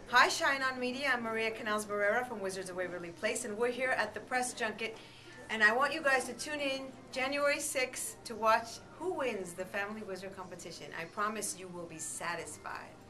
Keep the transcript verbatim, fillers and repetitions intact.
Hi, Shine On Media. I'm Maria Canals-Barrera from Wizards of Waverly Place, and we're here at the press junket. And I want you guys to tune in January sixth to watch who wins the Family Wizard competition. I promise you will be satisfied.